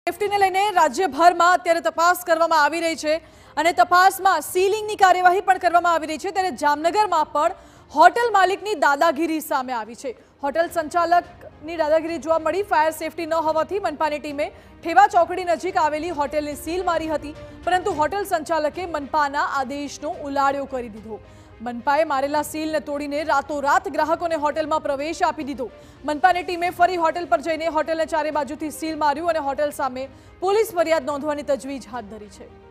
સેફટીને લઈને રાજ્યભરમાં અત્યારે તપાસ કરવામાં આવી રહી છે અને તપાસમાં સીલિંગની કાર્યવાહી પણ કરવામાં આવી રહી છે। ત્યારે જામનગરમાં પણ હોટેલ માલિકની દાદાગીરી સામે આવી છે। હોટેલ સંચાલકની દાદાગીરી જોવા મળી। ફાયર સેફટી ન હોવાથી મનપાની ટીમે ઠેવા ચોકડી નજીક આવેલી હોટેલને સીલ મારી હતી, પરંતુ હોટેલ સંચાલકે મનપાના આદેશનો ઉલાળ્યો કરી દીધો। મનપાએ મારેલા સીલને તોડીને રાતોરાત ગ્રાહકોને હોટેલમાં પ્રવેશ આપી દીધો। મનપાની ટીમે ફરી હોટેલ પર જઈને હોટેલને ચારે બાજુથી સીલ માર્યું અને હોટેલ સામે પોલીસ ફરિયાદ નોંધવાની તજવીજ હાથ ધરી છે।